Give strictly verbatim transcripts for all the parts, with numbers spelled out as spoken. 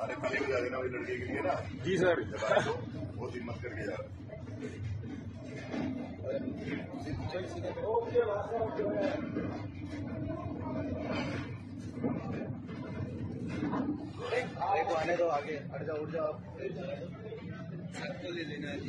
अरे खाली बजा देना वही लड़के के लिए ना। जी सर। वो दिन मत करके यार। देखो आने दो, आगे हट जाओ, उठ जाओ। सबको ले लेना है।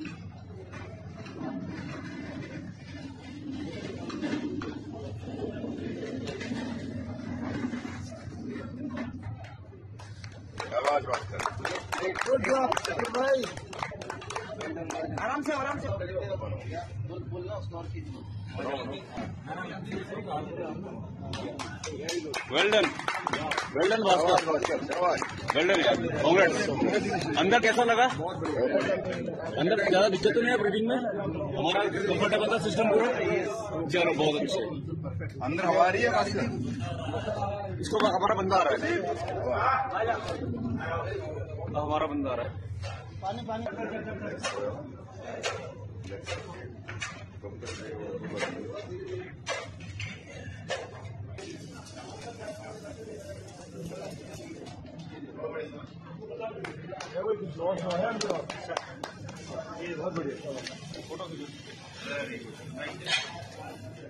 आवाज बात कर। गुड जॉब भाई, आराम से आराम से बोलना उसको और कीजिए। Well done, well done Bhaskar, well done यार, कांग्रेट्स। अंदर कैसा लगा? अंदर ज्यादा दिक्कत तो नहीं है ब्रीदिंग में? हमारा कंफर्टेबल था सिस्टम पूरा? चलो बहुत अच्छे। अंदर हवा आ रही है बाकी। इसको हमारा बंदा आ रहा है, हमारा बंदा आ रहा है। पानी पानी बहुत बढ़िया।